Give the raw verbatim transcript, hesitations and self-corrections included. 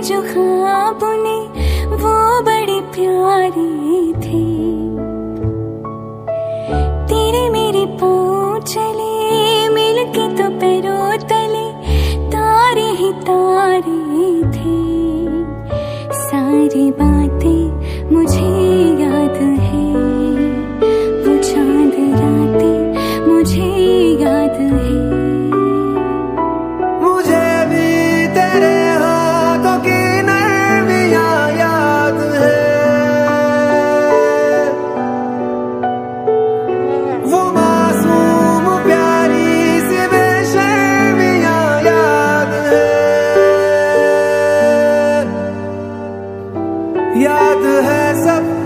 जो ख्वाब ने वो बड़े प्यारे थे। तेरे मेरे पाँव चले मिलके तो पैरों तले तारे ही तारे थे। सारी बातें मुझे याद है, वो चांद रातें मुझे याद है। मुझे भी तेरे हाथों की नरमियां याद है, वो मासूम प्यारी सी बेशर्मियां याद है। याद है सब